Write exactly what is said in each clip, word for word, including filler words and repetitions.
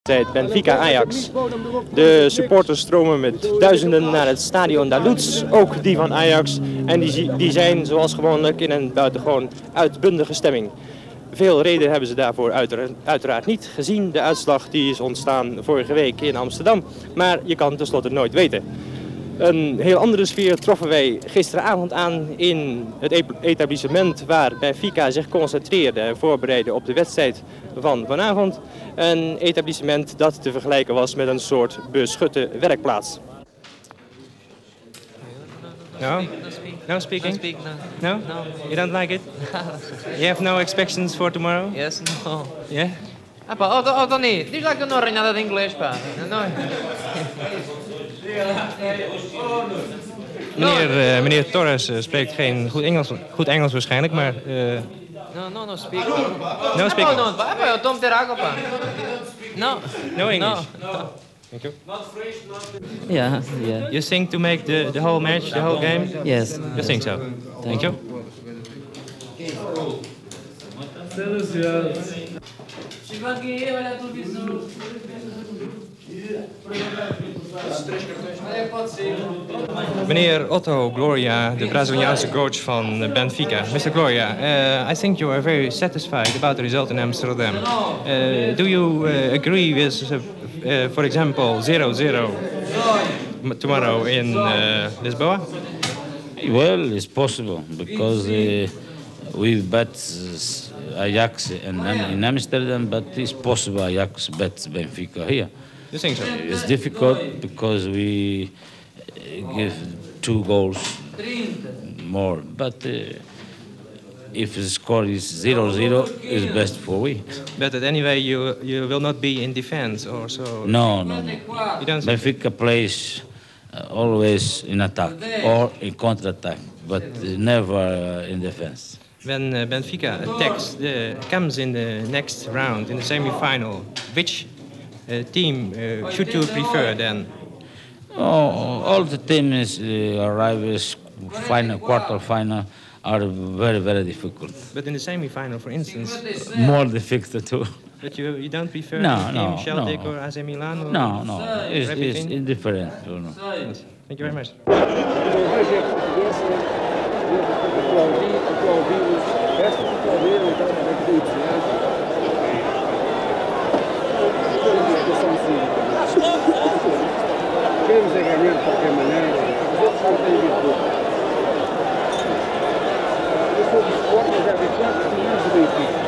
Benfica-Ajax. De supporters stromen met duizenden naar het stadion da Luz, ook die van Ajax. En die, die zijn zoals gewoonlijk in een buitengewoon uitbundige stemming. Veel reden hebben ze daarvoor uiteraard, uiteraard niet, gezien de uitslag die is ontstaan vorige week in Amsterdam. Maar je kan tenslotte nooit weten. Een heel andere sfeer troffen wij gisteravond aan in het etablissement waar Benfica zich concentreerde en voorbereidde op de wedstrijd van vanavond. Een etablissement dat te vergelijken was met een soort beschutte werkplaats. No? No speaking? No? No? You don't like it? You have no expectations for tomorrow? Yes, no. Yeah? Ah, pá, oh, oh, Tony, diz lá que eu não arranho nada de inglês, pá. Não. Meneer, uh, meneer Torres uh, spreekt geen goed Engels, goed Engels waarschijnlijk, maar... Uh... No, no, no speak. No speak. No, no, pá, eu estou a meter água, pá. No. No English? No. No. Thank you. Yeah, yeah. You think to make the, the whole match, the whole game? Yes. You think so? Thank you. Meneer Otto Gloria, de Braziliaanse coach van Benfica. mister Gloria, uh, I think you are very satisfied about the result in Amsterdam. Uh, do you uh, agree with, uh, uh, for example, zero zero tomorrow in uh, Lisboa? Well, it's possible because uh, we bet Ajax in, in Amsterdam, but it's possible Ajax bets Benfica here. You think so? It's difficult because we give two goals more, but uh, if the score is zero zero, it's best for we. But anyway, you you will not be in defense or so? No, no, no. You don't Benfica plays uh, always in attack or in counter-attack, but uh, never uh, in defense. When uh, Benfica attacks, uh, comes in the next round, in the semi-final, which uh, team uh, should you prefer then? Oh, all the teams uh, arrive final, quarter final are very, very difficult. But in the semi-final, for instance? More difficult too. But you you don't prefer no, the team no, Celtic no. or A C Milan? Or no, no, it's, it's indifferent. You know. Yes. Thank you very much. Queremos é ganhar de qualquer maneira, os outros não têm virtude. Eu sou do Sport, mas já vi quatro finais do Benfica.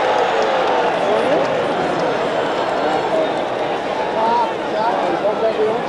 Thank you.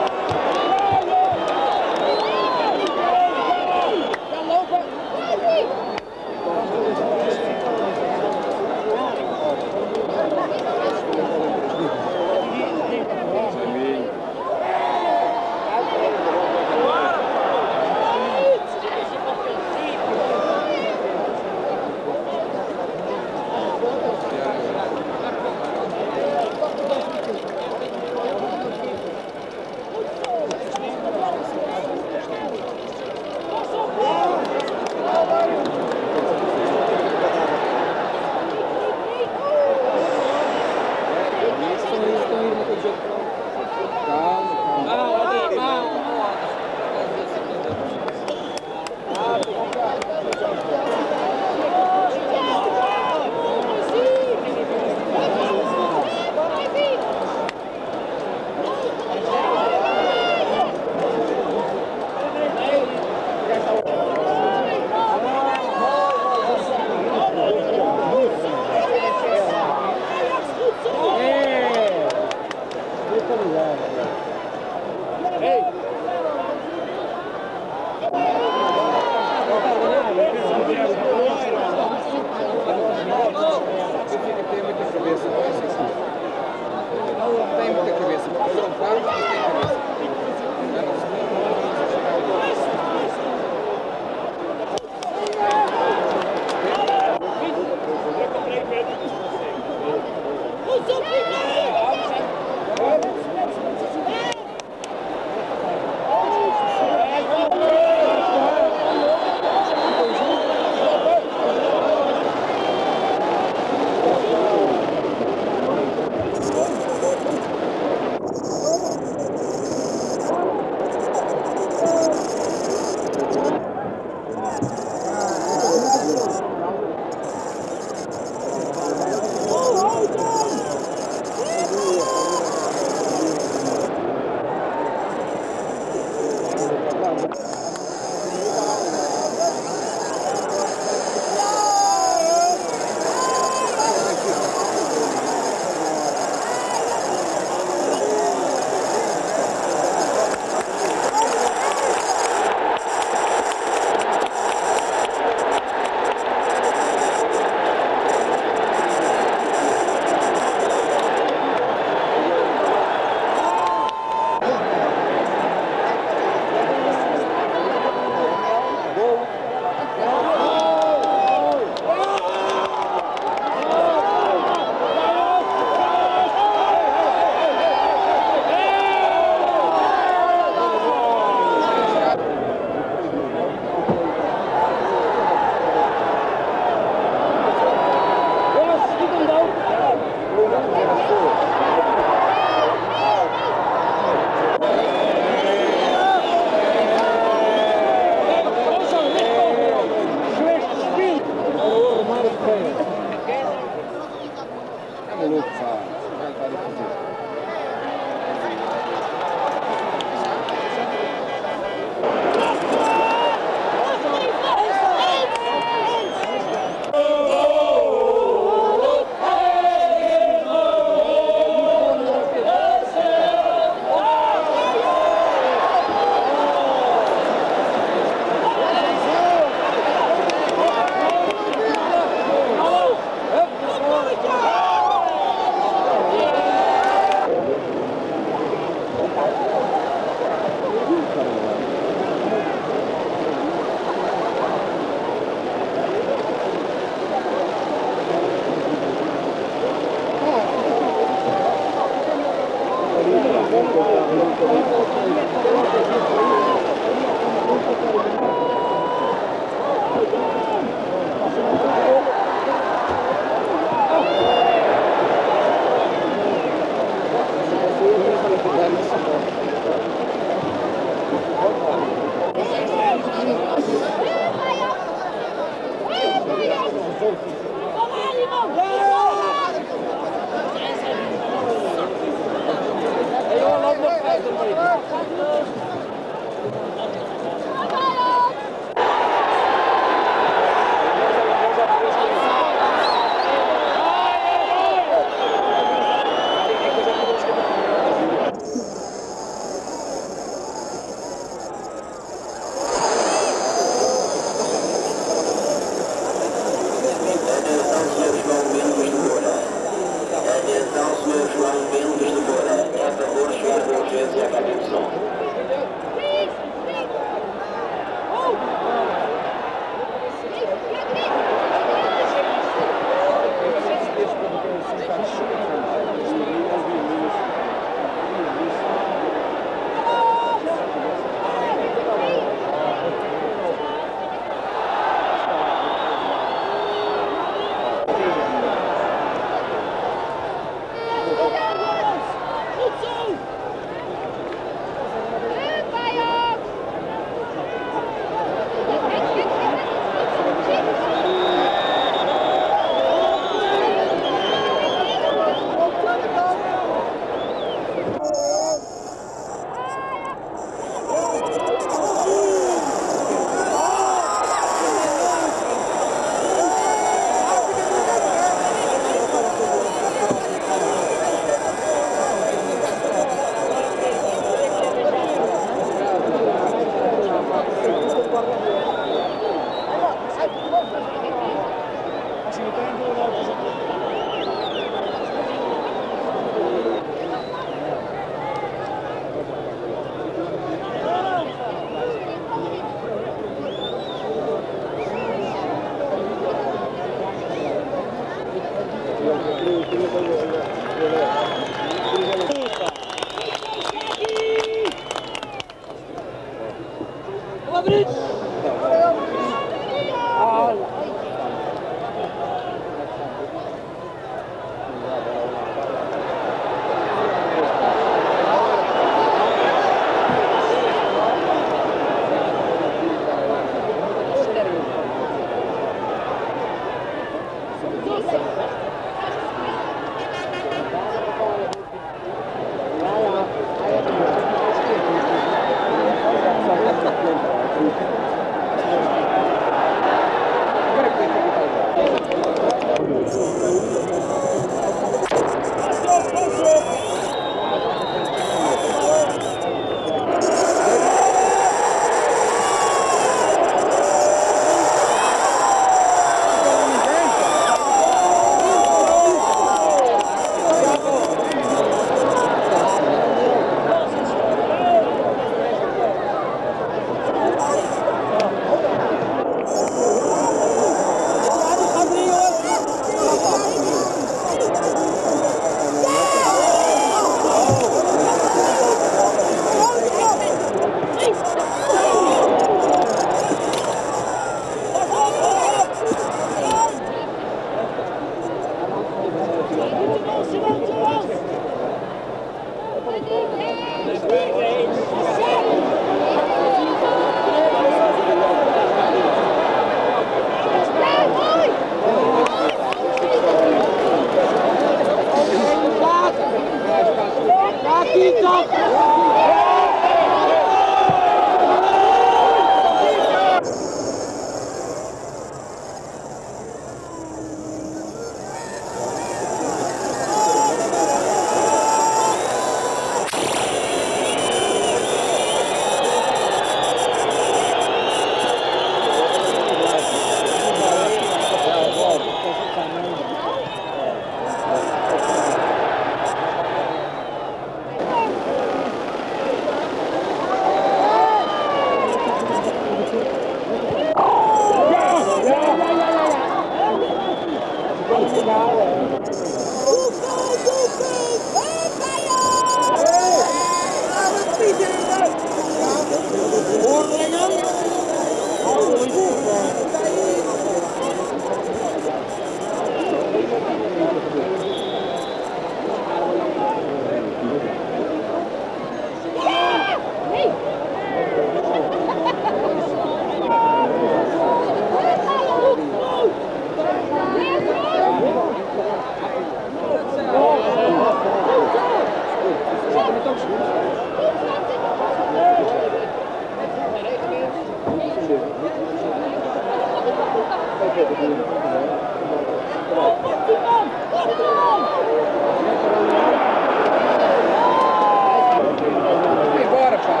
Embora, cara.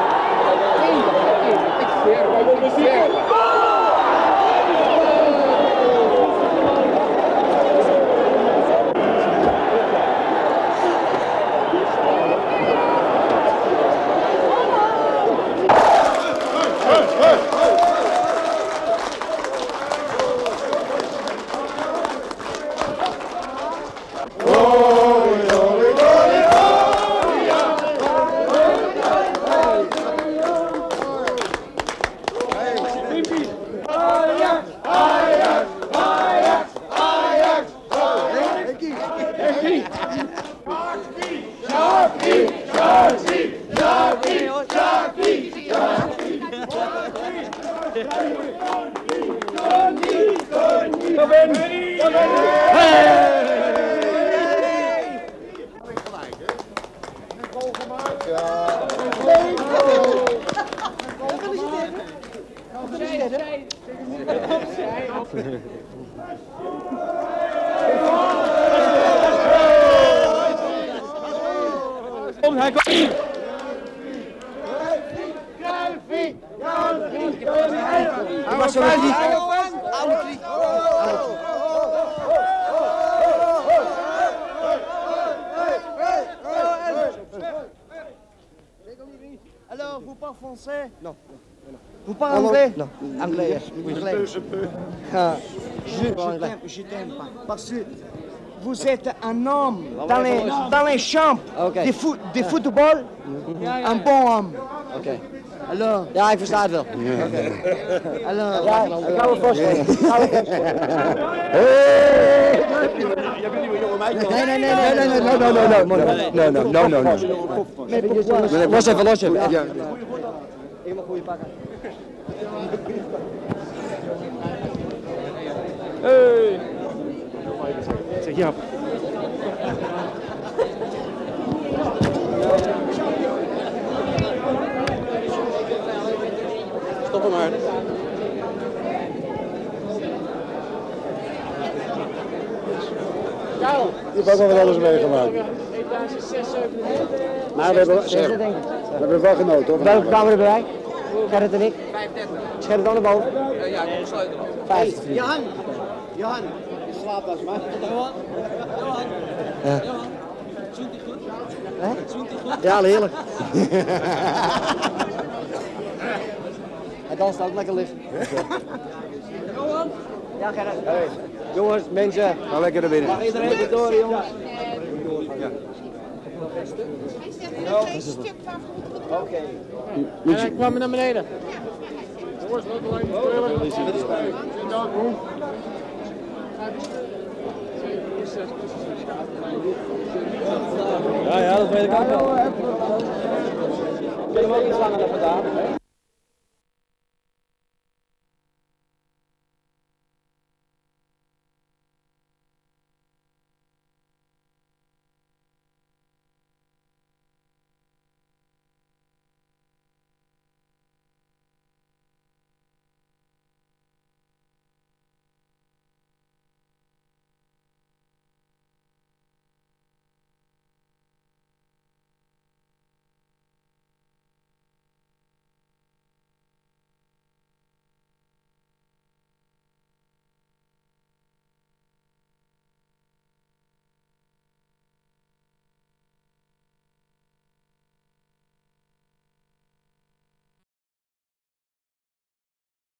Tem que ser, vai ter que ser. Alors, vous parlez français? Non. Vous parlez anglais? Non. Anglais, yes. Anglais. Ah, je t'aime, je t'aime pas. Parce que vous êtes un homme dans les, dans les champs Okay. de, foot, de football. Een bon homme. Oké. Okay. Alors, Ja, ik versta het wel. okay. Alors, Ja, ik kan me voorstellen. Nee, nee, nee, nee, nee, nee, no, no, no, no, no, no, no, no, no. Los even, los even. Ja. helemaal goede pakken. Hey! Zeg ja. Stop hem maar. Je hebt ook wel wat alles meegemaakt. Maar we hebben, zeg, we hebben wel genoten hoor. Welke kamer hebben wij? Gerrit en ik. vijfendertig. Gerrit dan naar boven. Uh, ja, ik moet sleutelen. vijftig. Johan, Johan, je slaapt als man. Johan, Johan, Ja. Johan. Zoent die goed? Hè? Zoent die goed? Ja, heerlijk. Hij danst ook lekker licht. Johan? Ja, Gerrit. Hey. Jongens, mensen. Ga lekker naar binnen. Mag iedereen even door, jongens? Ja. Oké. Ja, ik kwam naar beneden. Ja, ja, dat weet ik ook wel. Kunnen we ook iets langer dan vandaag?